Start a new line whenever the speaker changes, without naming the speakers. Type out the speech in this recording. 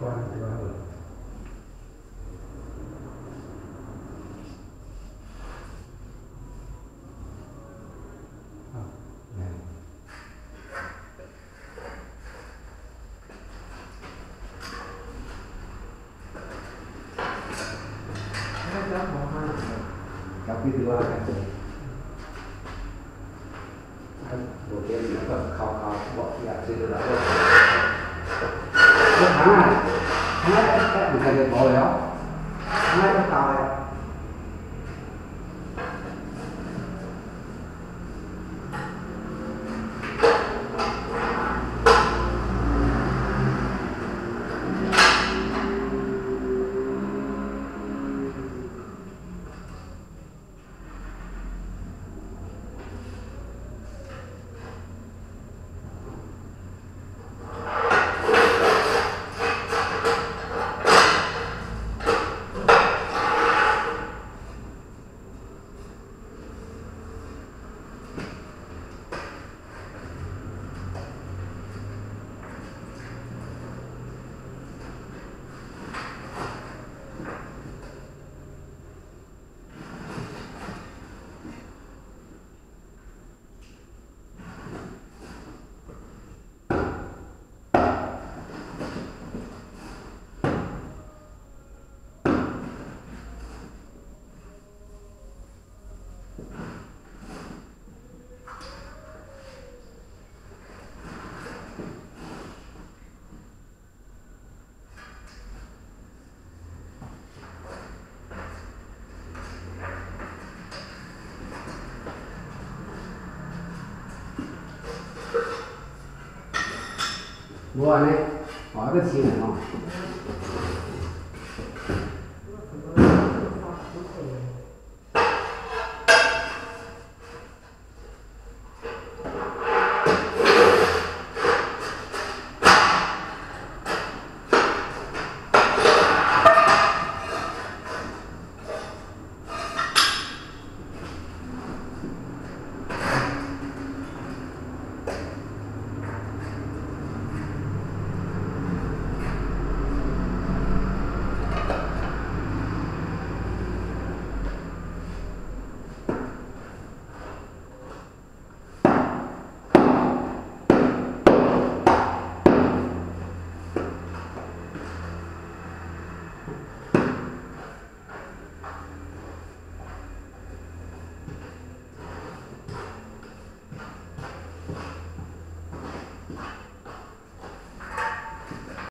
quan thì bao giờ
Capítulo đầu tiên là phần khảo bỏ nhà trên đó rồi tháng này các bị thầy bỏ đó hai cái tàu này mua này hỏi cái gì này không